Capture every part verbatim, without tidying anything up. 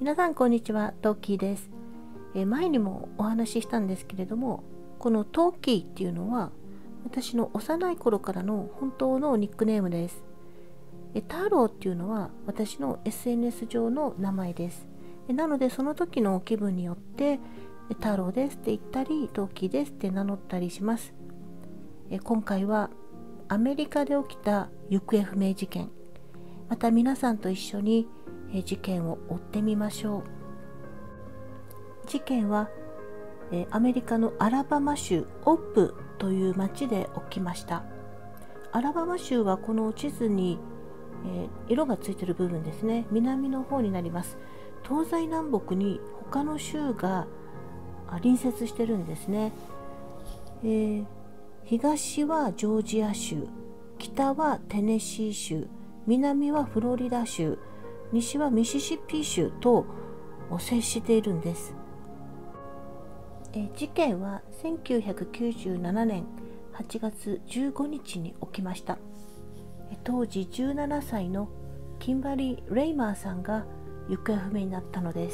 皆さんこんにちは、トーキーです。え前にもお話ししたんですけれども、このトーキーっていうのは私の幼い頃からの本当のニックネームです。えタローっていうのは私の エスエヌエス 上の名前です。えなのでその時の気分によってえタローですって言ったり、トーキーですって名乗ったりします。え今回はアメリカで起きた行方不明事件、また皆さんと一緒に事件を追ってみましょう。事件はアメリカのアラバマ州オップという町で起きました。アラバマ州はこの地図に色がついている部分ですね、南の方になります。東西南北に他の州が隣接してるんですね。えー、東はジョージア州、北はテネシー州、南はフロリダ州、西はミシシッピ州と接しているんです。え事件はせんきゅうひゃくきゅうじゅうななねんはちがつじゅうごにちに起きました。当時じゅうななさいのキンバリー・レイマーさんが行方不明になったのです。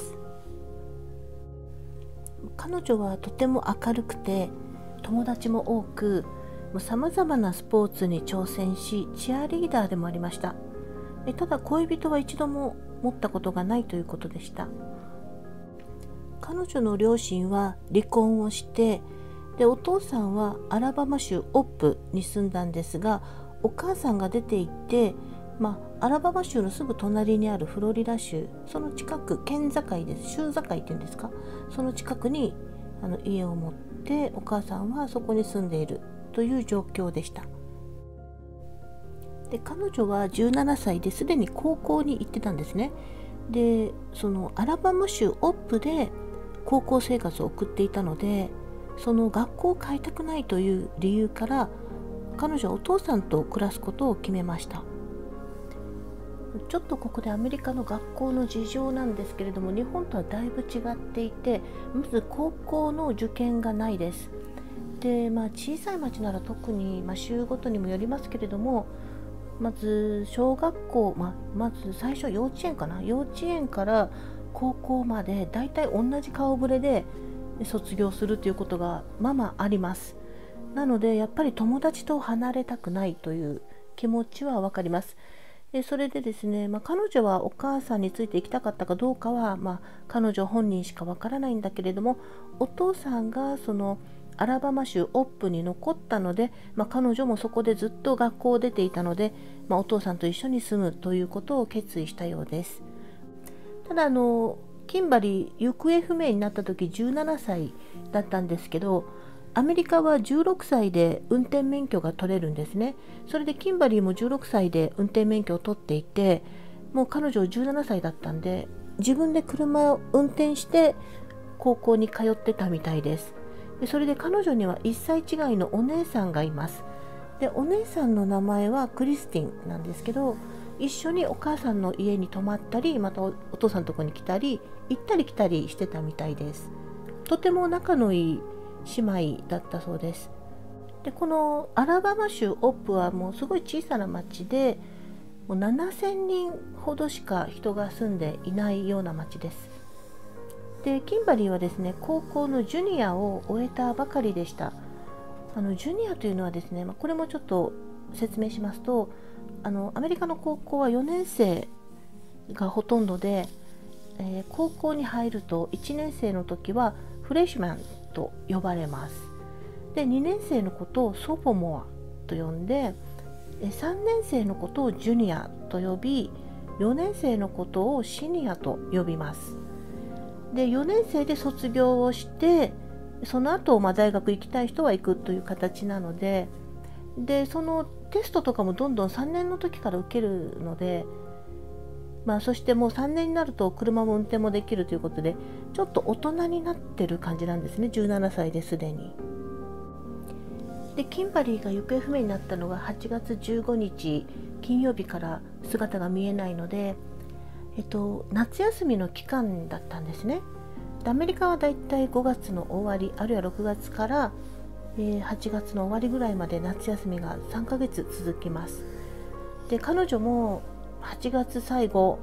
彼女はとても明るくて友達も多く、さまざまなスポーツに挑戦し、チアリーダーでもありました。ただ恋人は一度も持ったことがないということでした。彼女の両親は離婚をして、でお父さんはアラバマ州オップに住んだんですが、お母さんが出て行って、まあ、アラバマ州のすぐ隣にあるフロリダ州、その近く、県境です、州境っていうんですか、その近くにあの家を持って、お母さんはそこに住んでいるという状況でした。で彼女はじゅうななさいですでに高校に行ってたんですね。でそのアラバマ州オップで高校生活を送っていたので、その学校を変えたくないという理由から彼女はお父さんと暮らすことを決めました。ちょっとここでアメリカの学校の事情なんですけれども、日本とはだいぶ違っていて、まず高校の受験がないです。で、まあ、小さい町なら特に、まあ、州ごとにもよりますけれども、まず小学校、まあ、まず最初幼稚園かな幼稚園から高校までだいたい同じ顔ぶれで卒業するということがまあまああります。なのでやっぱり友達と離れたくないという気持ちはわかります。でそれでですね、まあ、彼女はお母さんについて行きたかったかどうかは、まあ、彼女本人しかわからないんだけれども、お父さんがそのアラバマ州オップに残ったので、まあ、彼女もそこでずっと学校を出ていたので、まあ、お父さんと一緒に住むということを決意したようです。ただあのキンバリー行方不明になった時じゅうななさいだったんですけど、アメリカはじゅうろくさいで運転免許が取れるんですね。それでキンバリーもじゅうろくさいで運転免許を取っていて、もう彼女じゅうななさいだったんで、自分で車を運転して高校に通ってたみたいです。でそれで彼女にはいっさい違いのお姉さんがいます。でお姉さんの名前はクリスティンなんですけど、一緒にお母さんの家に泊まったり、また お, お父さんのとこに来たり行ったり来たりしてたみたいです。とても仲のいい姉妹だったそうです。でこのアラバマ州オップはもうすごい小さな町で、もうななせんにんほどしか人が住んでいないような町です。でキンバリーはですね、高校のジュニアを終えたばかりでした。あのジュニアというのはですね、まあ、これもちょっと説明しますと、あのアメリカの高校はよねんせいがほとんどで、えー、高校に入るといちねんせいの時はフレッシュマンと呼ばれます。でにねんせいのことをソフォモアと呼んで、さんねんせいのことをジュニアと呼び、よねんせいのことをシニアと呼びます。でよねんせいで卒業をして、その後、まあ大学行きたい人は行くという形なので、でそのテストとかもどんどんさんねんの時から受けるので、まあ、そしてもうさんねんになると車も運転もできるということで、ちょっと大人になってる感じなんですね、じゅうななさいですでに。でキンバリーが行方不明になったのがはちがつじゅうごにち金曜日から姿が見えないので、えっと、夏休みの期間だったんですね。でアメリカはだいたいごがつの終わり、あるいはろくがつから、えー、はちがつの終わりぐらいまで夏休みがさんかげつ続きます。で彼女もはちがつ最後、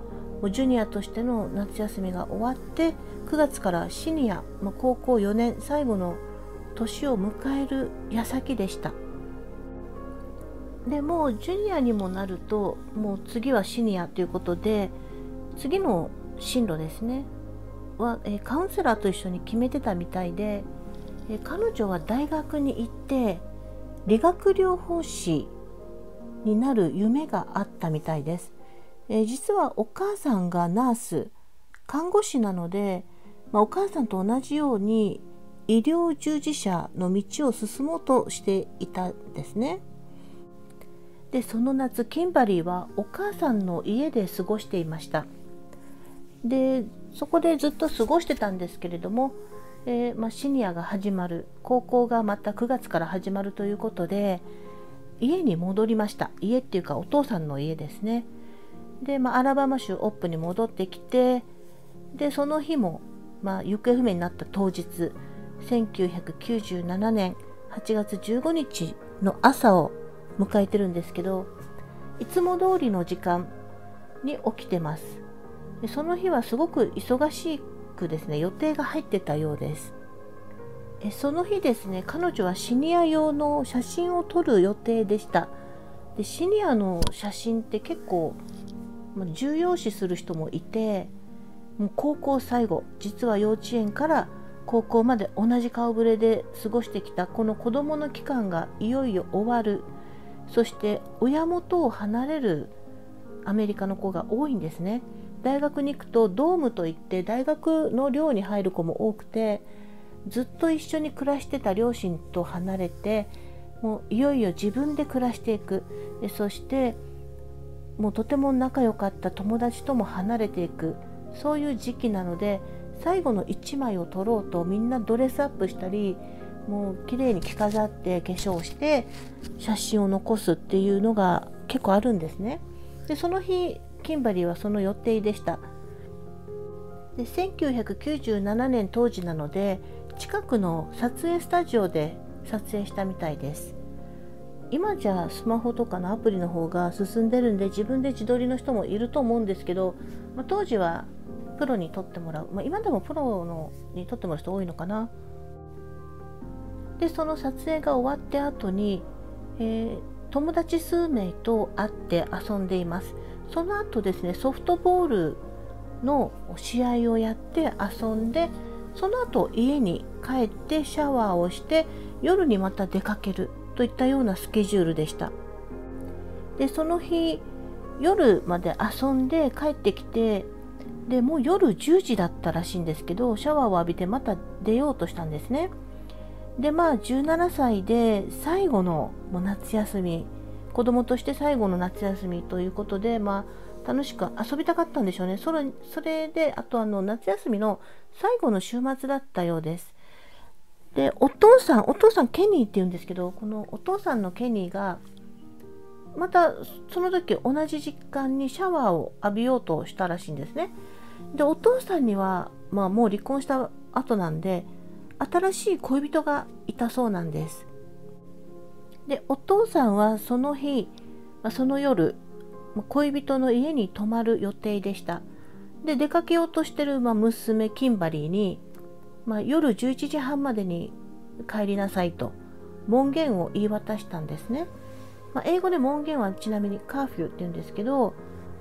うジュニアとしての夏休みが終わって、くがつからシニア、まあ、高校よねん最後の年を迎える矢先でした。でもうジュニアにもなると、もう次はシニアということで、次の進路ですねは、えカウンセラーと一緒に決めてたみたいで、え彼女は大学に行って理学療法士になる夢があったみたいです。え実はお母さんがナース、看護師なので、まあ、お母さんと同じように医療従事者の道を進もうとしていたんですね。でその夏、キンバリーはお母さんの家で過ごしていました。でそこでずっと過ごしてたんですけれども、えーまあ、シニアが始まる、高校がまたくがつから始まるということで、家に戻りました。家っていうかお父さんの家ですね。で、まあ、アラバマ州オップに戻ってきて、でその日も、まあ、行方不明になった当日、せんきゅうひゃくきゅうじゅうななねんはちがつじゅうごにちの朝を迎えてるんですけど、いつも通りの時間に起きてます。でその日はすごく忙しくですね、予定が入ってたようです。えその日ですね、彼女はシニア用の写真を撮る予定でした。でシニアの写真って結構、まあ、重要視する人もいて、もう高校最後、実は幼稚園から高校まで同じ顔ぶれで過ごしてきたこの子どもの期間がいよいよ終わる。そして親元を離れるアメリカの子が多いんですね。大学に行くとドームといって大学の寮に入る子も多くて、ずっと一緒に暮らしてた両親と離れて、もういよいよ自分で暮らしていく。でそしてもうとても仲良かった友達とも離れていく、そういう時期なので、最後のいちまいを撮ろうとみんなドレスアップしたり、もう綺麗に着飾って化粧して写真を残すっていうのが結構あるんですね。でその日キンバリーはその予定でした。でせんきゅうひゃくきゅうじゅうななねん当時なので、近くの撮影スタジオで撮影したみたいです。今じゃスマホとかのアプリの方が進んでるんで、自分で自撮りの人もいると思うんですけど、まあ、当時はプロに撮ってもらう、まあ、今でもプロのに撮ってもらう人多いのかな。でその撮影が終わって後に、えー、友達数名と会って遊んでいます。その後ですね、ソフトボールの試合をやって遊んで、その後家に帰ってシャワーをして夜にまた出かけるといったようなスケジュールでした。でその日夜まで遊んで帰ってきて、でもう夜じゅうじだったらしいんですけど、シャワーを浴びてまた出ようとしたんですね。でまあじゅうななさいで最後のもう夏休み、子供として最後の夏休みということで、まあ楽しく遊びたかったんでしょうね。それ、それであとあの夏休みの最後の週末だったようです。でお父さんお父さんケニーって言うんですけど、このお父さんのケニーがまたその時同じ時間にシャワーを浴びようとしたらしいんですね。でお父さんには、まあ、もう離婚した後なんで新しい恋人がいたそうなんです。でお父さんはその日、その夜恋人の家に泊まる予定でした。で出かけようとしてる、まあ、娘キンバリーに、まあ、夜じゅういちじはんまでに帰りなさいと門限を言い渡したんですね。まあ、英語で門限はちなみにカーフューって言うんですけど、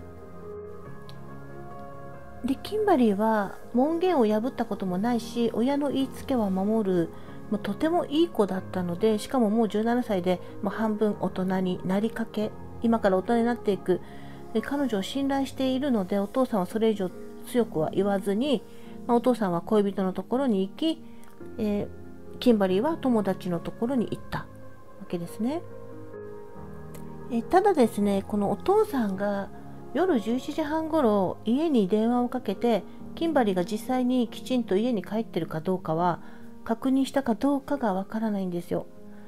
でキンバリーは門限を破ったこともないし、親の言いつけは守る、もうとてもいい子だったので、しかももうじゅうななさいでもう半分大人になりかけ、今から大人になっていく、で彼女を信頼しているので、お父さんはそれ以上強くは言わずに、まあ、お父さんは恋人のところに行き、えー、キンバリーは友達のところに行ったわけですね。えー、ただですね、このお父さんが夜じゅういちじはんごろ家に電話をかけて、キンバリーが実際にきちんと家に帰ってるかどうかは確認したかどうかがわからないんですよ。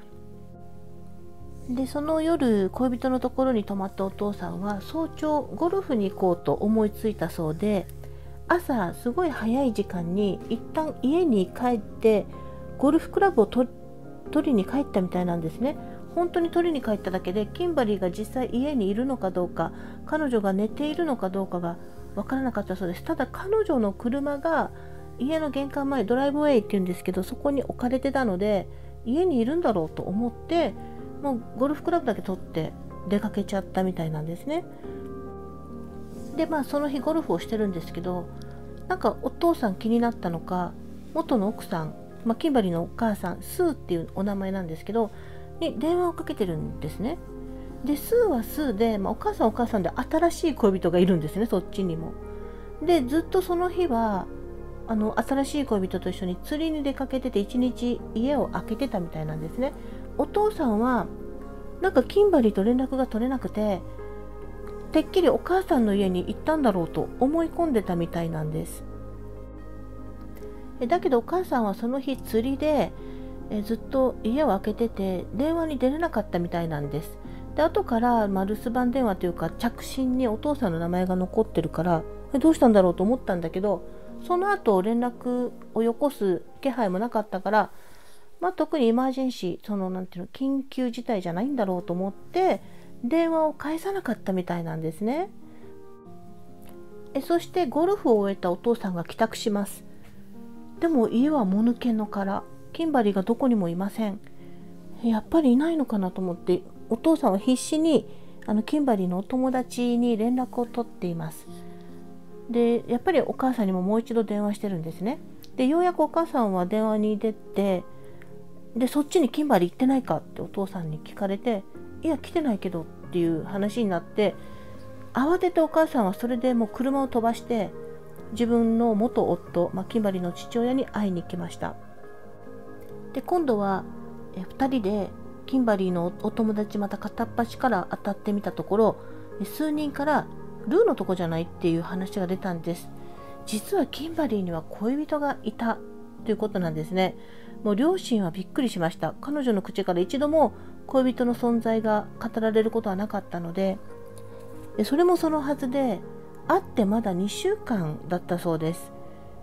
でその夜恋人のところに泊まったお父さんは早朝ゴルフに行こうと思いついたそうで、朝すごい早い時間に一旦家に帰ってゴルフクラブを取りに帰ったみたいなんですね。本当に取りに帰っただけで、キンバリーが実際家にいるのかどうか、彼女が寝ているのかどうかが分からなかったそうです。ただ彼女の車が家の玄関前、ドライブウェイっていうんですけど、そこに置かれてたので家にいるんだろうと思って、もうゴルフクラブだけ取って出かけちゃったみたいなんですね。でまあその日ゴルフをしてるんですけど、なんかお父さん気になったのか、元の奥さん、まあ、キンバリーのお母さん、スーっていうお名前なんですけどに電話をかけてるんですね。でスーはスーで、まあ、お母さんお母さんで新しい恋人がいるんですね、そっちにも。でずっとその日はあの新しい恋人と一緒に釣りに出かけてて、一日家を空けてたみたいなんですね。お父さんはなんかキンバリーと連絡が取れなくて、てっきりお母さんの家に行ったんだろうと思い込んでたみたいなんです。だけどお母さんはその日釣りでえずっと家を空けてて電話に出れなかったみたいなんです。で後から、まあ、留守番電話というか着信にお父さんの名前が残ってるから、どうしたんだろうと思ったんだけど、その後連絡をよこす気配もなかったから、まあ、特にエマージェンシー、そのなんていうの、緊急事態じゃないんだろうと思って電話を返さなかったみたいなんですね。えそしてゴルフを終えたお父さんが帰宅します。でも家はもぬけの殻、キンバリーがどこにもいません。やっぱりいないのかなと思って、お父さんは必死にあのキンバリーのお友達に連絡を取っています。でやっぱりお母さんにももう一度電話してるんですね。でようやくお母さんは電話に出て、でそっちにキンバリー行ってないかってお父さんに聞かれて、いや来てないけどっていう話になって、慌ててお母さんはそれでもう車を飛ばして自分の元夫、まあ、キンバリーの父親に会いに行きました。で今度はえふたりでキンバリーのお友達また片っ端から当たってみたところ、数人からルーのとこじゃないっていう話が出たんです。実はキンバリーには恋人がいたということなんですね。もう両親はびっくりしました。彼女の口から一度も恋人の存在が語られることはなかったので、それもそのはずで会ってまだにしゅうかんだったそうです。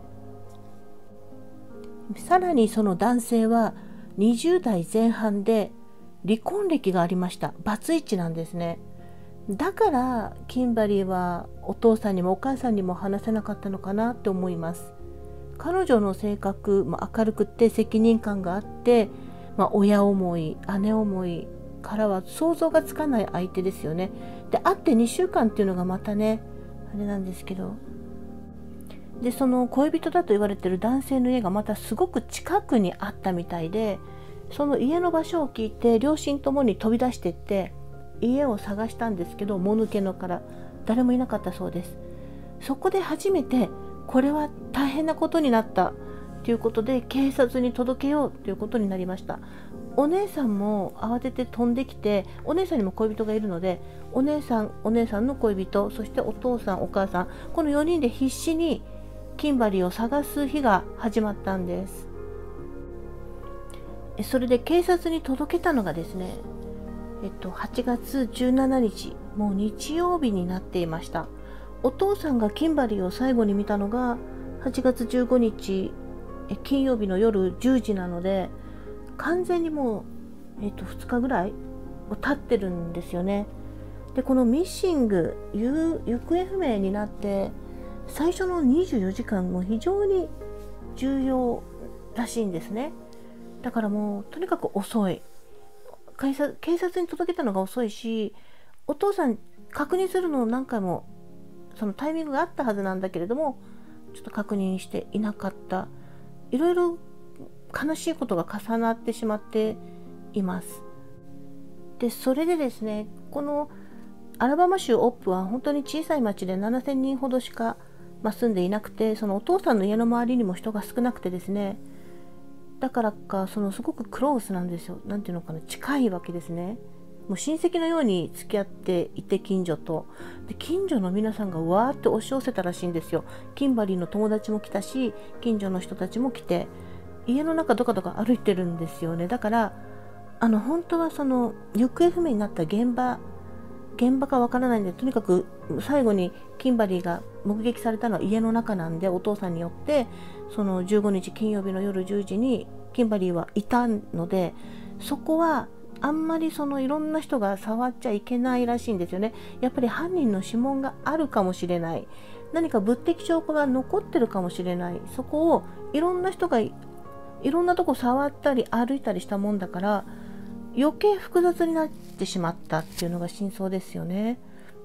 さらにその男性はにじゅう代前半で離婚歴がありました。バツイチなんですね。だからキンバリーはお父さんにもお母さんにも話せなかったのかなって思います。彼女の性格、まあ、明るくて責任感があって、まあ、親思い姉思いからは想像がつかない相手ですよね。で会ってにしゅうかんっていうのがまたねあれなんですけど、でその恋人だと言われている男性の家がまたすごく近くにあったみたいで、その家の場所を聞いて両親ともに飛び出していって家を探したんですけど、もぬけの殻、誰もいなかったそうです。そこで初めてこれは大変なことになったということで警察に届けようということになりました。お姉さんも慌てて飛んできて、お姉さんにも恋人がいるので、お姉さんお姉さんの恋人、そしてお父さんお母さん、このよにんで必死にキンバリーを探す日が始まったんです。それで警察に届けたのがですね、えっと、はちがつじゅうしちにち、もう日曜日になっていました。お父さんがキンバリーを最後に見たのがはちがつじゅうごにち金曜日の夜じゅうじなので、完全にもう、えっと、ふつかぐらい経ってるんですよね。でこのミッシング、行方不明になって最初のにじゅうよじかんも非常に重要らしいんですね。だからもうとにかく遅い、警察、警察に届けたのが遅いし、お父さん確認するのを何回もそのタイミングがあったはずなんだけれども、ちょっと確認していなかった、いろいろ悲しいことが重なってしまっています。でそれでですね、このアラバマ州オップは本当に小さい町でななせんにんほどしか、まあ、住んでいなくて、そのお父さんの家の周りにも人が少なくてですね、だからかそのすごくクロースなんですよ。なんていうのかな、近いわけですね。もう親戚のように付き合っていて、近所とで近所の皆さんがわーって押し寄せたらしいんですよ。キンバリーの友達も来たし、近所の人たちも来て、家の中どかどか歩いてるんですよね。だからあの本当はその行方不明になった現場現場かわからないんで、とにかく最後にキンバリーが目撃されたのは家の中なんで、お父さんによってそのじゅうごにち金曜日の夜じゅうじにキンバリーはいたので、そこはあんまりそのいろんな人が触っちゃいけないらしいんですよね。やっぱり犯人の指紋があるかもしれない。 何か物的証拠が残ってるかもしれない。そこをいろんな人がいろんなとこ触ったり歩いたりしたもんだから、余計複雑になってしまったっていうのが真相ですよね。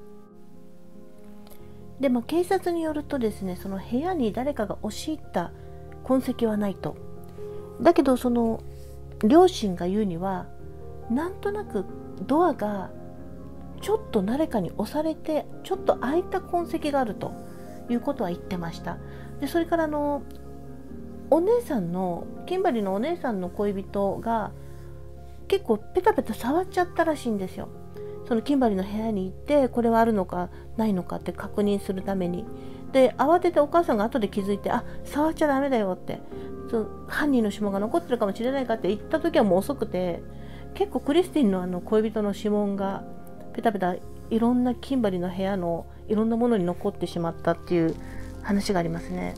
でも警察によるとですね、その部屋に誰かが押し入った痕跡はないと。だけどその両親が言うには、なんとなくドアがちょっと誰かに押されてちょっと開いた痕跡があるということは言ってました。でそれからあのお姉さんのキンバリーのお姉さんの恋人が結構ペタペタ触っちゃったらしいんですよ。そのキンバリーの部屋に行ってこれはあるのかないのかって確認するために。で慌ててお母さんが後で気づいて、あ、触っちゃダメだよって、その犯人の指紋が残ってるかもしれないかって言った時はもう遅くて、結構クリスティンのあの恋人の指紋がペタペタいろんなキンバリーの部屋のいろんなものに残ってしまったっていう話がありますね。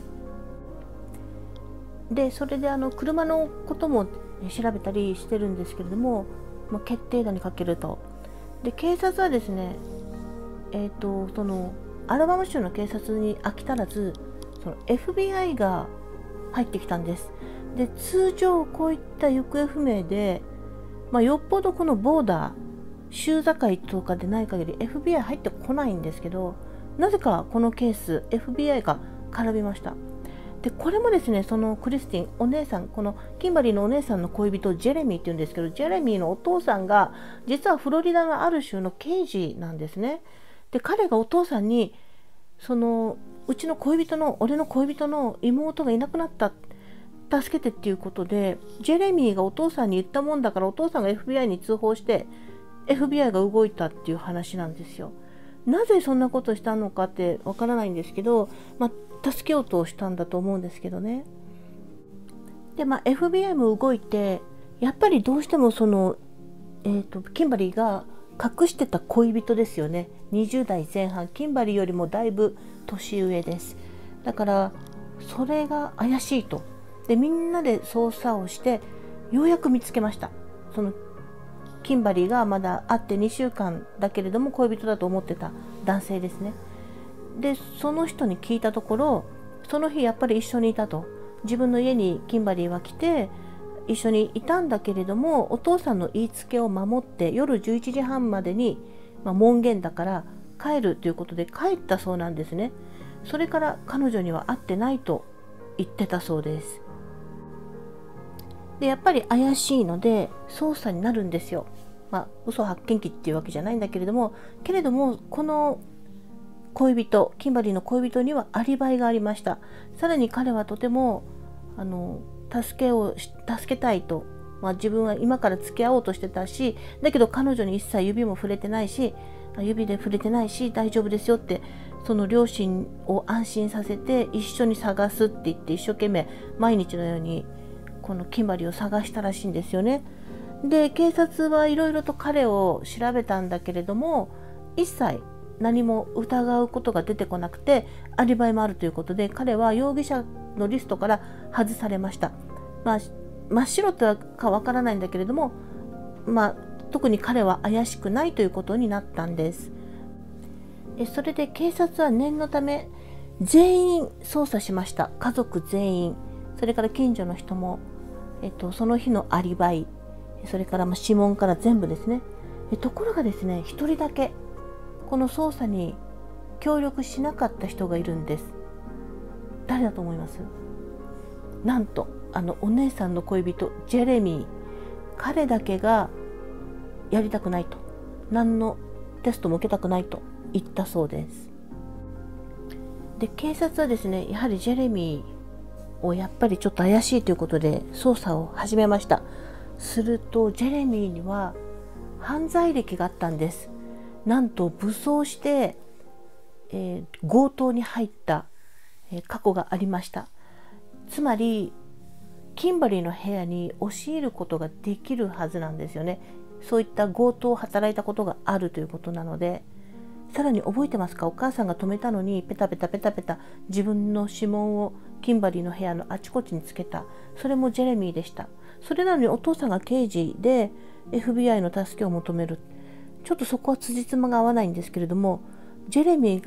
でそれであの車のことも調べたりしてるんですけれども、まあ、決定打にかけると。で警察はですね、えーとそのアラバマ州の警察に飽き足らず、その エフビーアイ が入ってきたんです。で通常こういった行方不明で、まあ、よっぽどこのボーダー州境とかでない限り エフビーアイ 入ってこないんですけど、なぜかこのケース エフビーアイ が絡みました。でこれもですね、そのクリスティンお姉さん、このキンバリーのお姉さんの恋人ジェレミーっていうんですけど、ジェレミーのお父さんが実はフロリダのある州の刑事なんですね。で彼がお父さんに、そのうちの恋人の俺の恋人の妹がいなくなった、助けてっていうことでジェレミーがお父さんに言ったもんだから、お父さんが エフビーアイ に通報して エフビーアイ が動いたっていう話なんですよ。なぜそんなことしたのかってわからないんですけど、まあ助けようとしたんだと思うんですけどね。でまあ エフビーアイ も動いて、やっぱりどうしてもその、えーと、キンバリーが隠してた恋人ですよね。にじゅう代前半、キンバリーよりもだいぶ年上です。だからそれが怪しいと。でみんなで捜査をしてようやく見つけました。そのキンバリーがまだ会ってにしゅうかんだけれども恋人だと思ってた男性ですね。でその人に聞いたところ、その日やっぱり一緒にいたと。自分の家にキンバリーは来て一緒にいたんだけれども、お父さんの言いつけを守って夜じゅういちじはんまでに、まあ、門限だから帰るということで帰ったそうなんですね。それから彼女には会ってないと言ってたそうです。でやっぱり怪しいので捜査になるんですよ。まあ嘘発見器っていうわけじゃないんだけれども、けれどもこの恋人、キンバリーの恋人にはアリバイがありました。さらに彼はとてもあの助けを助けたいと、まあ、自分は今から付き合おうとしてたし、だけど彼女に一切指も触れてないし、指で触れてないし大丈夫ですよって、その両親を安心させて一緒に探すって言って一生懸命毎日のようにこのキンバリーを探したらしいんですよね。で警察はいろいろと彼を調べたんだけれども、一切何も疑うことが出てこなくて、アリバイもあるということで彼は容疑者のリストから外されました。まあ、真っ白とかわからないんだけれども、まあ、特に彼は怪しくないということになったんです。えそれで警察は念のため全員捜査しました。家族全員、それから近所の人も、えっと、その日のアリバイ、それからまあ指紋から全部ですね。えところがですね、一人だけこの捜査に協力しなかった人がいるんです。誰だと思います？なんとあのお姉さんの恋人ジェレミー、彼だけがやりたくないと、何のテストも受けたくないと言ったそうです。で警察はですね、やはりジェレミーをやっぱりちょっと怪しいということで捜査を始めました。するとジェレミーには犯罪歴があったんです。なんと武装して、えー、強盗に入った、えー、過去がありました。つまりキンバリーの部屋に押し入ることができるはずなんですよね。そういった強盗を働いたことがあるということなので、さらに覚えてますか？お母さんが止めたのにペタペタペタペタ自分の指紋をキンバリーの部屋のあちこちにつけた。それもジェレミーでした。それなのにお父さんが刑事で エフビーアイ の助けを求める。ちょっとそこは辻褄が合わないんですけれども、ジェレミーが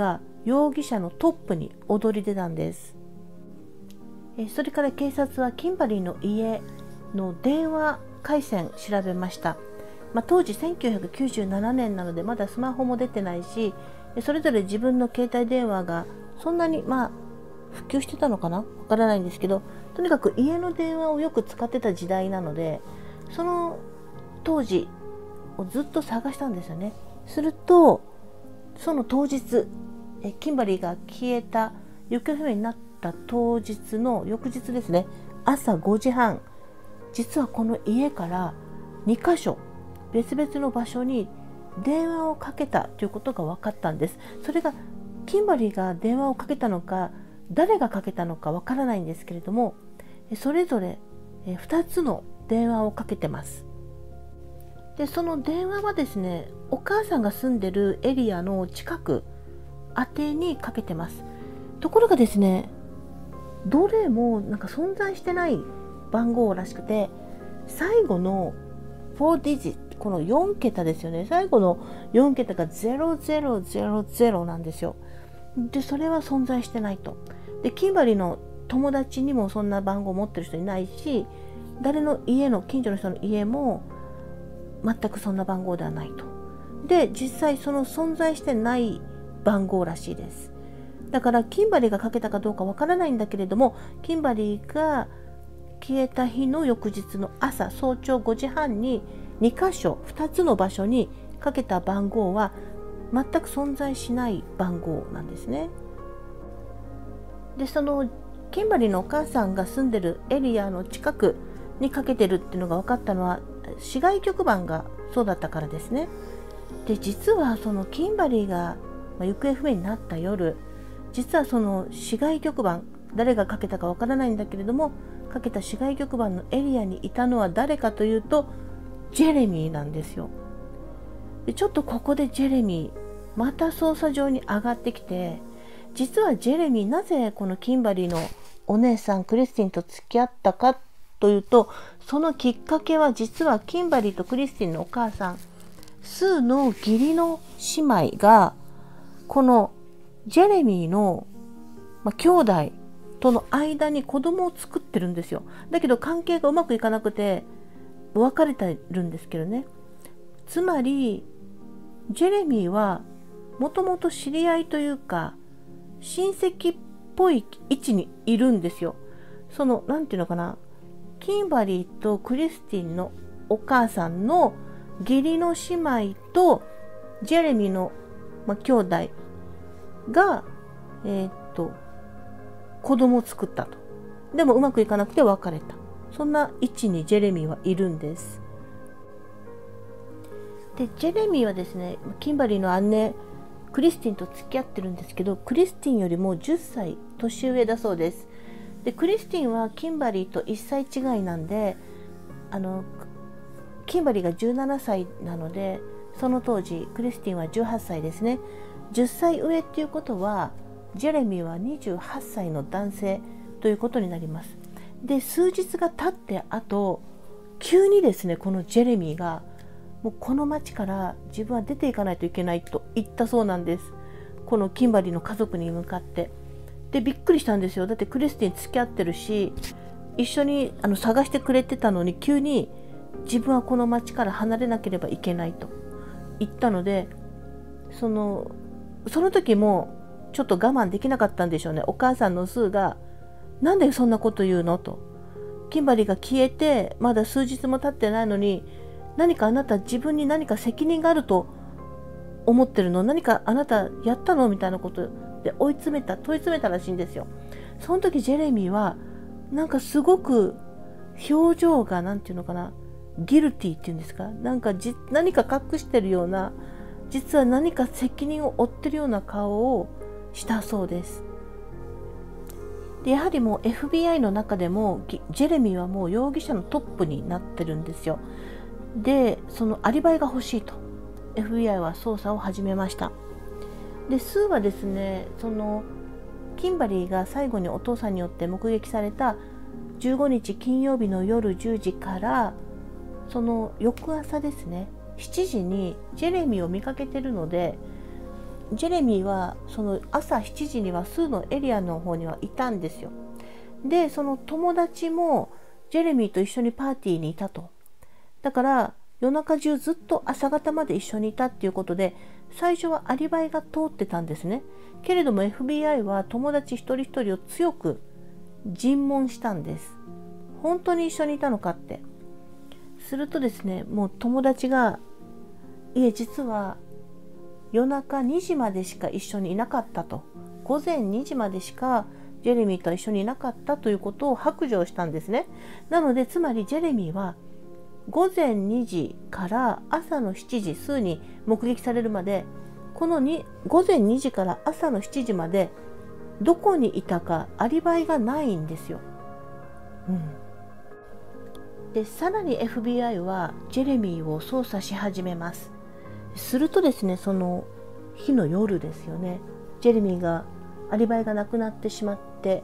容疑者のトップに躍り出たんです。それから警察はキンバリーの家の電話回線調べました。まあ、当時せんきゅうひゃくきゅうじゅうななねんなのでまだスマホも出てないし、それぞれ自分の携帯電話がそんなにまあ普及してたのかなわからないんですけど、とにかく家の電話をよく使ってた時代なので、その当時をずっと探したんですよね。するとその当日、えキンバリーが消えた行方不明になった当日の翌日ですね、朝ごじはん、実はこの家からにかしょ別々の場所に電話をかけたということが分かったんです。それがキンバリーが電話をかけたのか誰がかけたのか分からないんですけれども、それぞれふたつの電話をかけてます。でその電話はですね、お母さんが住んでるエリアの近く宛てにかけてます。ところがですね、どれもなんか存在してない番号らしくて、最後のよんディジット、このよんけたですよね、最後のよんけたがゼロゼロゼロゼロなんですよ。でそれは存在してないと。でキンバリーの友達にもそんな番号を持ってる人いないし、誰の家の近所の人の家も全くそんな番号ではないと。で実際その存在してない番号らしいです。だからキンバリーがかけたかどうかわからないんだけれども、キンバリーが消えた日の翌日の朝早朝ごじはんににかしょふたつの場所にかけた番号は全く存在しない番号なんですね。でそのキンバリーのお母さんが住んでるエリアの近くにかけてるっていうのが分かったのは、市外局番がそうだったからですね。で実はそのキンバリーが行方不明になった夜、実はその市外局番、誰がかけたかわからないんだけれども、かけた市外局番のエリアにいたのは誰かというとジェレミーなんですよ。でちょっとここでジェレミーまた捜査上に上がってきて、実はジェレミーなぜこのキンバリーのお姉さんクリスティンと付き合ったかというと、そのきっかけは実はキンバリーとクリスティンのお母さんスーの義理の姉妹がこのジェレミーの、まあ、兄弟との間に子供を作ってるんですよ。だけど関係がうまくいかなくて別れてるんですけどね。つまりジェレミーはもともと知り合いというか親戚っぽい位置にいるんですよ。そのなんていうのかな、キンバリーとクリスティンのお母さんの義理の姉妹とジェレミーの、まあ、兄弟が、えー、っと子供を作ったと。でもうまくいかなくて別れた。そんな位置にジェレミーはいるんです。でジェレミーはですね、キンバリーの姉クリスティンと付き合ってるんですけど、クリスティンよりもじゅっさい年上だそうです。でクリスティンはキンバリーといっさい違いなんで、あのキンバリーがじゅうななさいなので、その当時クリスティンはじゅうはっさいですね。じゅっさい上っていうことはジェレミーはにじゅうはっさいの男性ということになります。で数日が経ってあと急にですね、このジェレミーがもうこの町から自分は出ていかないといけないと言ったそうなんです。このキンバリーの家族に向かって。でびっくりしたんですよ。だってクリスティン付き合ってるし、一緒にあの探してくれてたのに、急に自分はこの町から離れなければいけないと言ったので、そのその時もちょっと我慢できなかったんでしょうね。お母さんのスーがなんでそんなこと言うのと。キンバリーが消えてまだ数日も経ってないのに、何かあなた自分に何か責任があると思ってるの、何かあなたやったのみたいなことで追い詰めた問い詰めたらしいんですよ。その時ジェレミーはなんかすごく表情がなんていうのかな、ギルティっていうんですか、なんかじ何か隠してるような、実は何か責任を負ってるような顔をしたそうです。でやはりもう エフビーアイ の中でもジェレミーはもう容疑者のトップになってるんですよ。でそのアリバイが欲しいと エフビーアイ は捜査を始めました。でスーはですね、そのキンバリーが最後にお父さんによって目撃されたじゅうごにち金曜日の夜じゅうじからその翌朝ですねしちじにジェレミーを見かけてるので、 ジェレミーはその朝しちじにはスーのエリアの方にはいたんですよ。でその友達もジェレミーと一緒にパーティーにいたと。だから夜中中ずっと朝方まで一緒にいたっていうことで、最初はアリバイが通ってたんですね。けれども エフビーアイ は友達一人一人を強く尋問したんです。本当に一緒にいたのかって。するとですね、もう友達が、いえ実は夜中にじまでしか一緒にいなかったと、午前にじまでしかジェレミーと一緒にいなかったということを白状したんですね。なのでつまりジェレミーは午前にじから朝のしちじ、スーに目撃されるまで、このに午前にじから朝のしちじまでどこにいたかアリバイがないんですよ。うん、でさらに エフビーアイ はジェレミーを捜査し始めます。するとですね、その日の夜ですよね、ジェレミーがアリバイがなくなってしまって、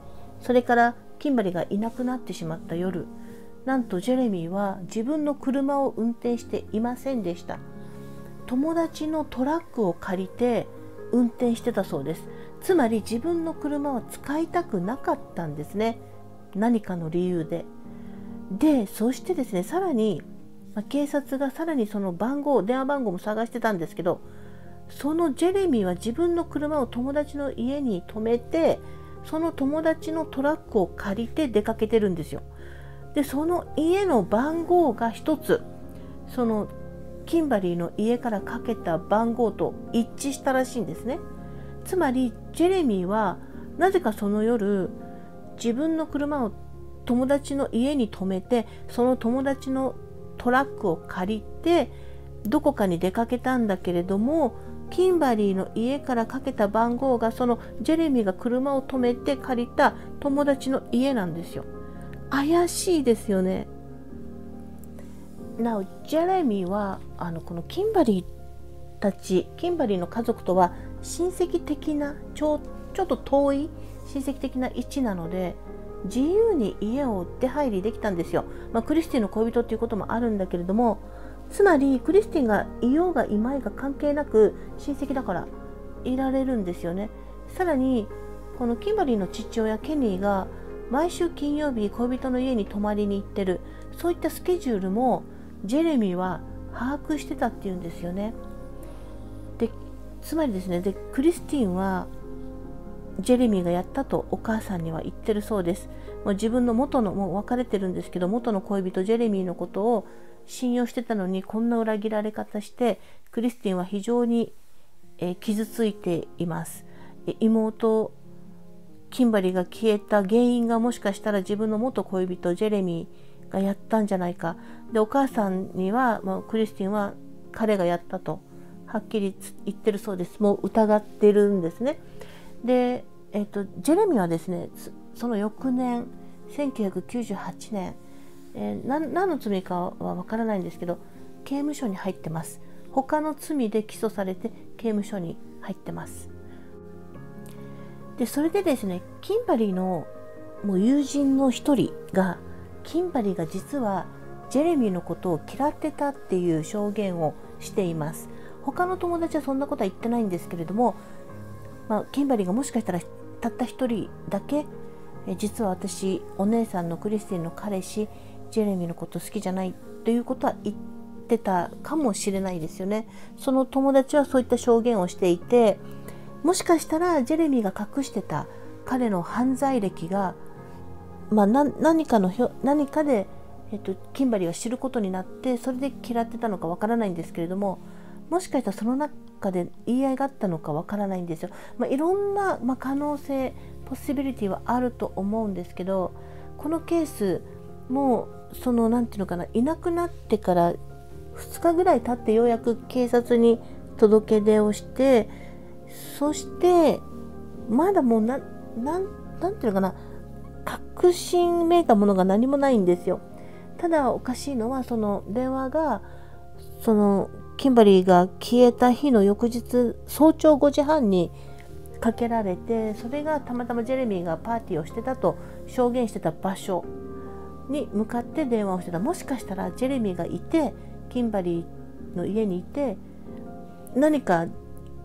それからキンバリーがいなくなってしまった夜、なんとジェレミーは自分の車を運転していませんでした。友達のトラックを借りて運転してたそうです。つまり自分の車は使いたくなかったんですね、何かの理由で。でそしてですね、さらに、まあ、警察がさらにその番号電話番号も探してたんですけど、そのジェレミーは自分の車を友達の家に止めて、その友達のトラックを借りて出かけてるんですよ。でその家の番号が一つ、そのキンバリーの家からかけた番号と一致したらしいんですね。つまりジェレミーはなぜかその夜、自分の車を友達の家に止めて、その友達のトラックを借りてどこかに出かけたんだけれども、キンバリーの家からかけた番号がそのジェレミーが車を止めて借りた友達の家なんですよ。怪しいですよね。なおジェレミーはあのこのキンバリーたち、キンバリーの家族とは親戚的なちょ、ちょっと遠い親戚的な位置なので、自由に家を出入りできたんですよ。まあ、クリスティンの恋人っていうこともあるんだけれども、つまりクリスティンがいようがいまいが関係なく親戚だからいられるんですよね。さらにこのキンバリーの父親ケニーが毎週金曜日恋人の家に泊まりに行ってる、そういったスケジュールもジェレミーは把握してたっていうんですよね。でつまりですね、でクリスティンはジェレミーがやったとお母さんには言ってるそうです。もう自分の元の、もう別れてるんですけど、元の恋人ジェレミーのことを信用してたのにこんな裏切られ方して、クリスティンは非常に、えー、傷ついています。え妹キンバリーが消えた原因がもしかしたら自分の元恋人ジェレミーがやったんじゃないか。でお母さんには、まあ、クリスティンは彼がやったとはっきり言ってるそうです。もう疑ってるんですね。で、えっと、ジェレミーはですね、その翌年せんきゅうひゃくきゅうじゅうはちねん、えー、何, 何の罪かはわからないんですけど、刑務所に入ってます。他の罪で起訴されて刑務所に入ってます。でそれでですね、キンバリーのもう友人の一人が、キンバリーが実はジェレミーのことを嫌ってたっていう証言をしています。他の友達はそんなことは言ってないんですけれども、まあ、キンバリーがもしかしたらたった一人だけ、え実は私お姉さんのクリスティンの彼氏ジェレミーのこと好きじゃないということは言ってたかもしれないですよね。その友達はそういった証言をしていて、もしかしたらジェレミーが隠してた彼の犯罪歴が、まあ、何かの何かで、えっと、キンバリーが知ることになって、それで嫌ってたのかわからないんですけれども、もしかしたらその中で言い合いがあったのかわからないんですよ。まあ、いろんな、まあ、可能性ポッシビリティはあると思うんですけど、このケースもうそのなんていうのかな、いなくなってからふつかぐらい経ってようやく警察に届け出をして、そしてまだもうな、なん、なんていうのかな、確信めいたものが何もないんですよ。ただおかしいのは、その電話がそのキンバリーが消えた日の翌日早朝ごじはんにかけられて、それがたまたまジェレミーがパーティーをしてたと証言してた場所に向かって電話をしてた。もしかしたらジェレミーがいて、キンバリーの家にいて、何か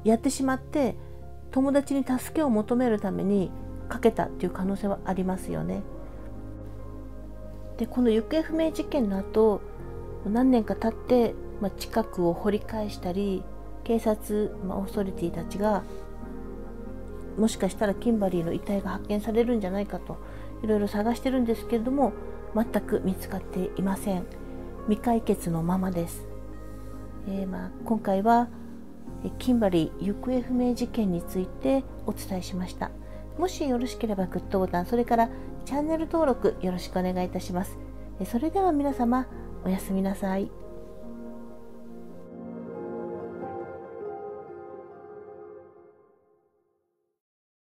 やってしまって友達に助けを求めるためにかけたっていう可能性はありますよね。でこの行方不明事件の後何年か経って、まあ、近くを掘り返したり警察、まあ、オーソリティたちがもしかしたらキンバリーの遺体が発見されるんじゃないかといろいろ探してるんですけれども、全く見つかっていません。未解決のままです。えーまあ、今回はキンバリー行方不明事件についてお伝えしました。もしよろしければグッドボタン、それからチャンネル登録よろしくお願いいたします。それでは皆様おやすみなさい。